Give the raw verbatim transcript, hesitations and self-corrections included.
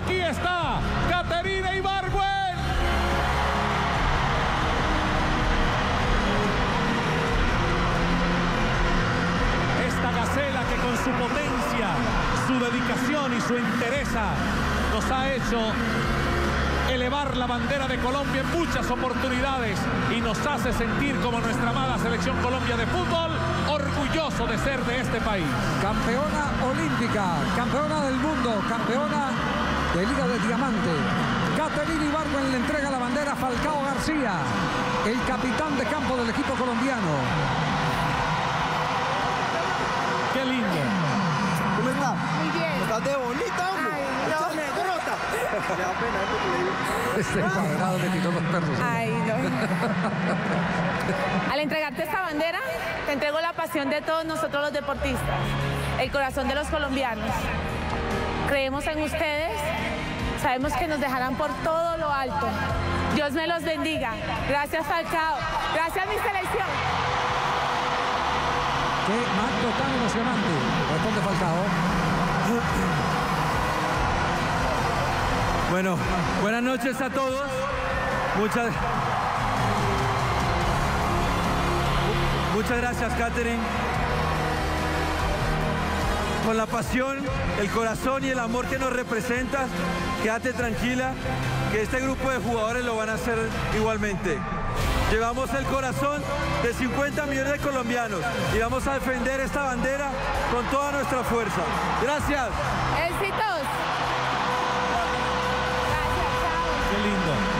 aquí está Caterina Ibargüen. Esta gacela que con su potencia, su dedicación y su entereza nos ha hecho elevar la bandera de Colombia en muchas oportunidades y nos hace sentir como nuestra amada selección Colombia de fútbol, orgulloso de ser de este país. Campeona olímpica, campeona del mundo, campeona de Liga de Diamante. Caterina Ibargüen le entrega la bandera a Falcao García, el capitán de campo del equipo colombiano. ¡Qué lindo! ¿Cómo está? Muy bien. ¿Estás de bonita, hombre? Ay, no. ¡Échame grota! Me da pena, es lo que le digo. Este cuadrado le quitó los perros. Ay, no. Al entregarte esta bandera, te entrego la pasión de todos nosotros los deportistas, el corazón de los colombianos. Creemos en ustedes, sabemos que nos dejarán por todo lo alto. Dios me los bendiga. Gracias, Falcao. Gracias, mi selección. Qué acto tan emocionante. Responde Falcao. Bueno, buenas noches a todos. Muchas, muchas gracias, Katherine. Con la pasión, el corazón y el amor que nos representas, quédate tranquila, que este grupo de jugadores lo van a hacer igualmente. Llevamos el corazón de cincuenta millones de colombianos y vamos a defender esta bandera con toda nuestra fuerza. Gracias. Éxitos. Gracias, chao. ¡Qué lindo!